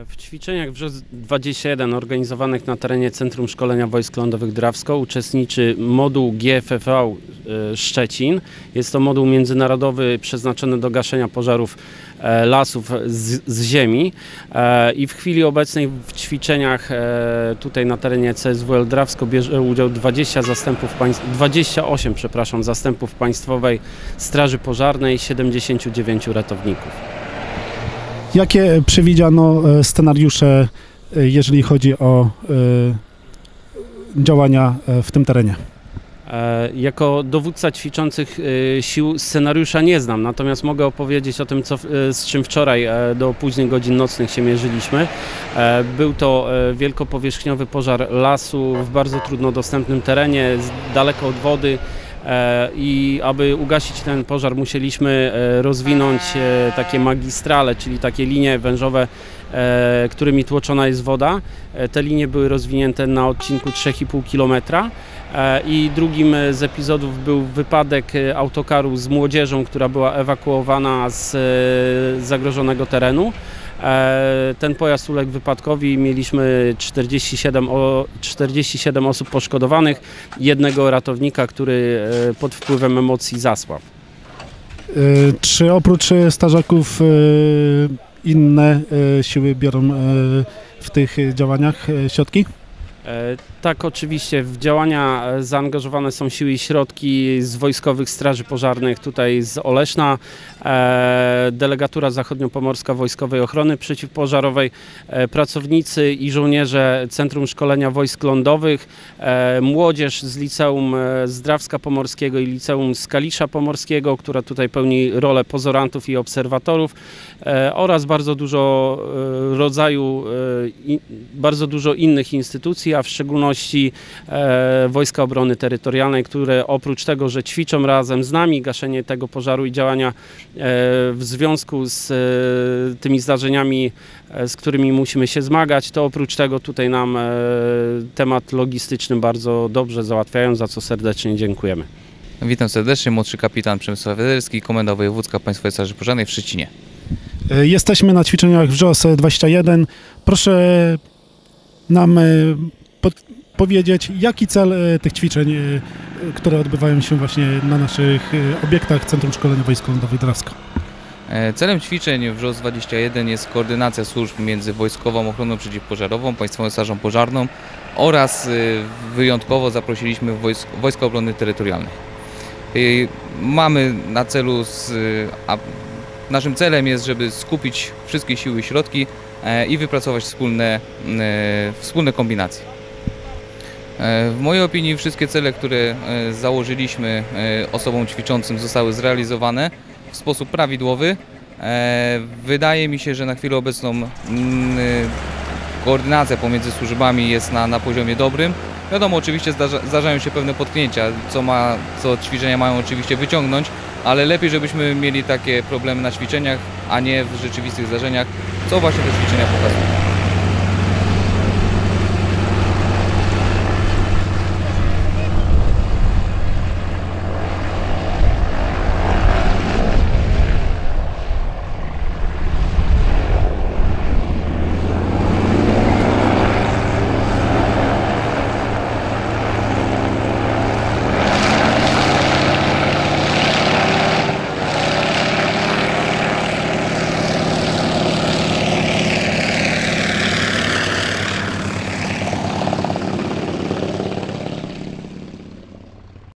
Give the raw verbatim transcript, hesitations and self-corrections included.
W ćwiczeniach WRZOS dwadzieścia jeden organizowanych na terenie Centrum Szkolenia Wojsk Lądowych Drawsko uczestniczy moduł G F V Szczecin. Jest to moduł międzynarodowy przeznaczony do gaszenia pożarów lasów z, z ziemi i w chwili obecnej w ćwiczeniach tutaj na terenie C S W L Drawsko bierze udział dwadzieścia zastępów państw, dwadzieścia osiem przepraszam, zastępów Państwowej Straży Pożarnej, siedemdziesięciu dziewięciu ratowników. Jakie przewidziano scenariusze, jeżeli chodzi o działania w tym terenie? Jako dowódca ćwiczących sił scenariusza nie znam, natomiast mogę opowiedzieć o tym, co, z czym wczoraj do późnych godzin nocnych się mierzyliśmy. Był to wielkopowierzchniowy pożar lasu w bardzo trudno dostępnym terenie, daleko od wody. I aby ugasić ten pożar, musieliśmy rozwinąć takie magistrale, czyli takie linie wężowe, którymi tłoczona jest woda. Te linie były rozwinięte na odcinku trzy i pół kilometra. I drugim z epizodów był wypadek autokaru z młodzieżą, która była ewakuowana z zagrożonego terenu. Ten pojazd uległ wypadkowi i mieliśmy czterdzieści siedem, czterdzieści siedem osób poszkodowanych, jednego ratownika, który pod wpływem emocji zasłabł. Czy oprócz strażaków inne siły biorą w tych działaniach środki? Tak, oczywiście w działania zaangażowane są siły i środki z Wojskowych Straży Pożarnych, tutaj z Oleszna, Delegatura Zachodniopomorska Wojskowej Ochrony Przeciwpożarowej, pracownicy i żołnierze Centrum Szkolenia Wojsk Lądowych, młodzież z Liceum z Drawska Pomorskiego i Liceum z Kalisza Pomorskiego, która tutaj pełni rolę pozorantów i obserwatorów, oraz bardzo dużo rodzaju, bardzo dużo innych instytucji, a w szczególności e, Wojska Obrony Terytorialnej, które oprócz tego, że ćwiczą razem z nami gaszenie tego pożaru i działania e, w związku z e, tymi zdarzeniami, e, z którymi musimy się zmagać, to oprócz tego tutaj nam e, temat logistyczny bardzo dobrze załatwiają, za co serdecznie dziękujemy. Witam serdecznie, młodszy kapitan Przemysław Federski, Komenda Wojewódzka Państwowej Straży Pożarnej w Szczecinie. Jesteśmy na ćwiczeniach WRZOS dwadzieścia jeden. Proszę nam powiedzieć, jaki cel tych ćwiczeń, które odbywają się właśnie na naszych obiektach Centrum Szkolenia Wojsk Lądowych Drawsko. Celem ćwiczeń WRZOS dwadzieścia jeden jest koordynacja służb między Wojskową Ochroną Przeciwpożarową, Państwową Strażą Pożarną oraz wyjątkowo zaprosiliśmy Wojsk, Wojska Obrony Terytorialnej. Mamy na celu, z, a naszym celem jest, żeby skupić wszystkie siły i środki i wypracować wspólne, wspólne kombinacje. W mojej opinii wszystkie cele, które założyliśmy osobom ćwiczącym, zostały zrealizowane w sposób prawidłowy. Wydaje mi się, że na chwilę obecną koordynacja pomiędzy służbami jest na, na poziomie dobrym. Wiadomo, oczywiście zdarza, zdarzają się pewne potknięcia, co, ma, co ćwiczenia mają oczywiście wyciągnąć, ale lepiej, żebyśmy mieli takie problemy na ćwiczeniach, a nie w rzeczywistych zdarzeniach, co właśnie te ćwiczenia pokazują.